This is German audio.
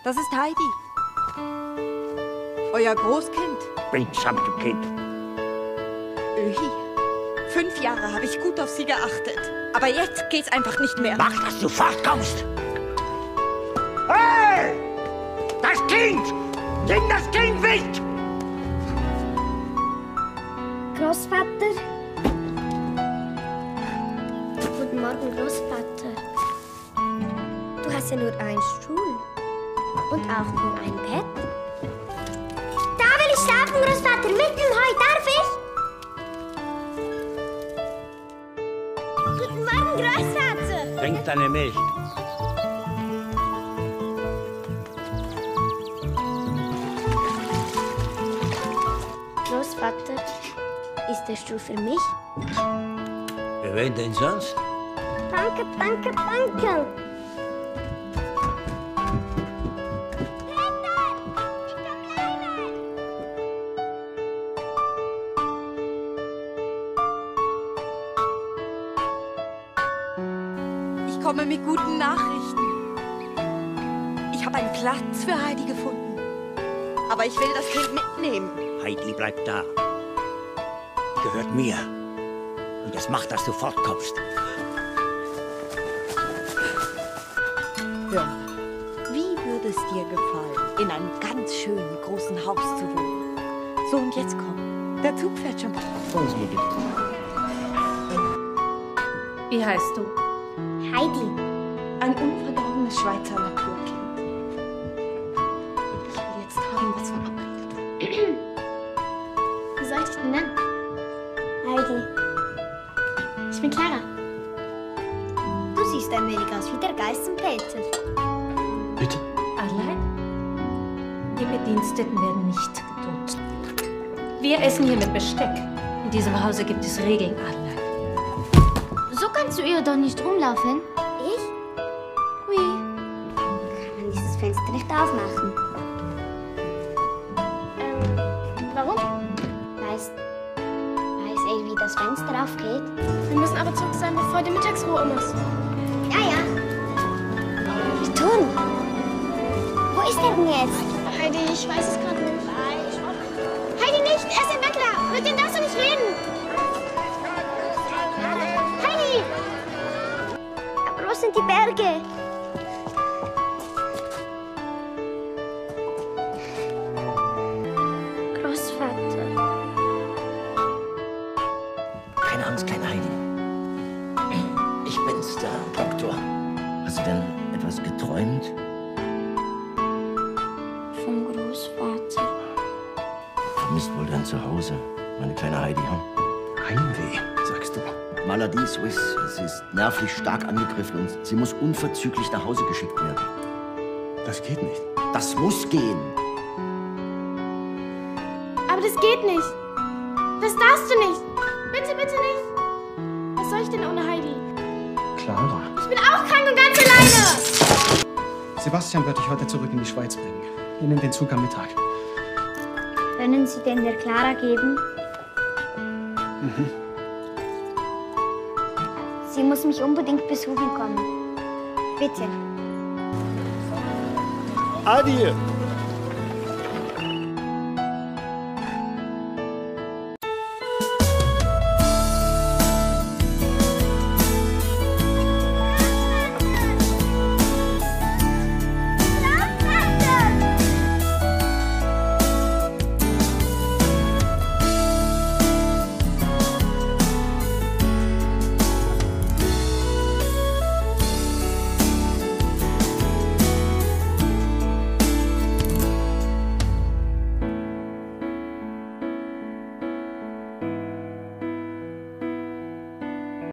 Das ist Heidi. Euer Großkind. Bringsamte Kind. Öhi. 5 Jahre habe ich gut auf sie geachtet. Aber jetzt geht's einfach nicht mehr. Mach, dass du fortkommst. Hey! Das Kind! Nimm das Kind weg! Großvater? Guten Morgen, Großvater. Du hast ja nur einen Stuhl. Und auch nur ein Bett. Da will ich schlafen, Großvater, mit dem Heu. Darf ich? Guten Morgen, Großvater. Trink deine Milch. Großvater, ist der Stuhl für mich? Für wen denn sonst? Danke, danke, danke. Ich komme mit guten Nachrichten. Ich habe einen Platz für Heidi gefunden. Aber ich will das Kind mitnehmen. Heidi bleibt da. Gehört mir. Und das macht, dass du fortkommst. Hör, wie würde es dir gefallen, in einem ganz schönen großen Haus zu wohnen? So, und jetzt komm. Der Zug fährt schon. Wie heißt du? Heidi. Ein unverdorbenes Schweizer Naturkind. Ich will jetzt haben, was verabredet. Wie soll ich dich denn nennen? Heidi. Ich bin Clara. Du siehst ein wenig aus wie der Geißenpeter. Bitte? Allein? Die Bediensteten werden nicht geduzt. Wir essen hier mit Besteck. In diesem Hause gibt es Regeln, Allein. So kannst du ihr doch nicht rumlaufen. Ich? Oui. Kann man dieses Fenster nicht aufmachen? Warum? Weiß er, wie das Fenster aufgeht? Wir müssen aber zurück sein, bevor die Mittagsruhe um ist. Ja, ja. Wir tun. Wo ist er denn jetzt? Heidi, ich weiß es gerade nicht. Heidi nicht! Er ist ein Bettler! Mit dem darfst du nicht reden! Heidi! Aber wo sind die Berge? Großvater. Keine Angst, kleine Heidi. Ich bin's, der Doktor. Hast du denn etwas geträumt? Vom Großvater. Vermisst wohl dein Zuhause, meine kleine Heidi, hm? Heimweh, sagst du. Maladie Swiss. Sie ist nervlich stark angegriffen und sie muss unverzüglich nach Hause geschickt werden. Das geht nicht. Das muss gehen. Aber das geht nicht. Das darfst du nicht. Bitte, bitte nicht. Was soll ich denn ohne Heidi? Clara. Ich bin auch krank und ganz alleine. Sebastian wird dich heute zurück in die Schweiz bringen. Wir nehmen den Zug am Mittag. Können Sie den der Clara geben? Mhm. Sie muss mich unbedingt besuchen kommen. Bitte. Adi,